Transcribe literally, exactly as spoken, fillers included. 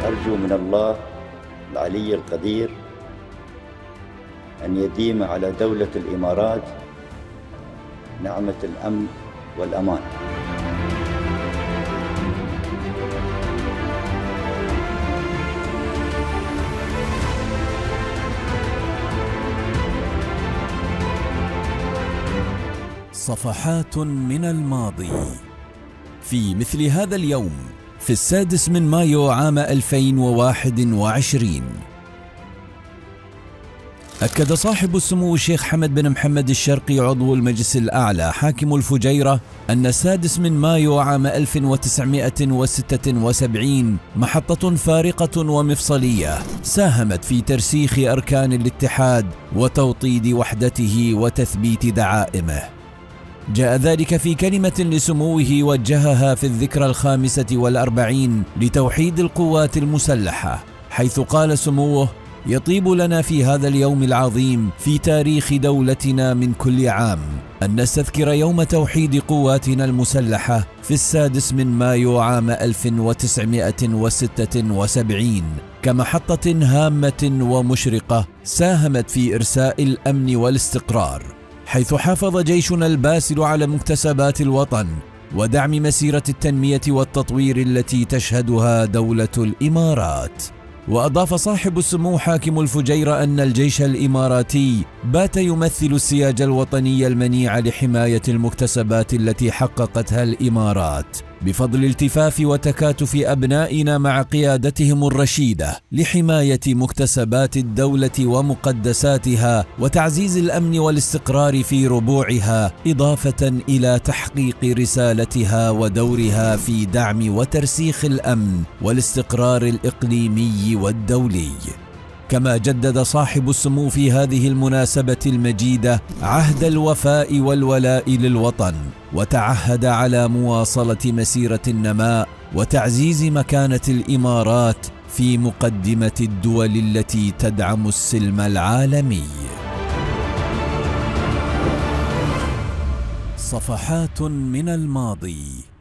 أرجو من الله العلي القدير أن يديم على دولة الإمارات نعمة الأمن والأمان. صفحات من الماضي. في مثل هذا اليوم في السادس من مايو عام ألفين وواحد وعشرين أكد صاحب السمو الشيخ حمد بن محمد الشرقي عضو المجلس الأعلى حاكم الفجيرة أن السادس من مايو عام ألف وتسعمائة وستة وسبعين محطة فارقة ومفصلية ساهمت في ترسيخ أركان الاتحاد وتوطيد وحدته وتثبيت دعائمه. جاء ذلك في كلمة لسموه وجهها في الذكرى الخامسة والأربعين لتوحيد القوات المسلحة، حيث قال سموه: يطيب لنا في هذا اليوم العظيم في تاريخ دولتنا من كل عام أن نستذكر يوم توحيد قواتنا المسلحة في السادس من مايو عام ألف وتسعمائة وستة وسبعين كمحطة هامة ومشرقة ساهمت في إرساء الأمن والاستقرار، حيث حافظ جيشنا الباسل على مكتسبات الوطن ودعم مسيرة التنمية والتطوير التي تشهدها دولة الإمارات. وأضاف صاحب السمو حاكم الفجيرة أن الجيش الإماراتي بات يمثل السياج الوطني المنيع لحماية المكتسبات التي حققتها الإمارات بفضل التفاف وتكاتف أبنائنا مع قيادتهم الرشيدة لحماية مكتسبات الدولة ومقدساتها وتعزيز الأمن والاستقرار في ربوعها، إضافة إلى تحقيق رسالتها ودورها في دعم وترسيخ الأمن والاستقرار الإقليمي والدولي. كما جدد صاحب السمو في هذه المناسبة المجيدة عهد الوفاء والولاء للوطن، وتعهد على مواصلة مسيرة النماء وتعزيز مكانة الإمارات في مقدمة الدول التي تدعم السلم العالمي. صفحات من الماضي.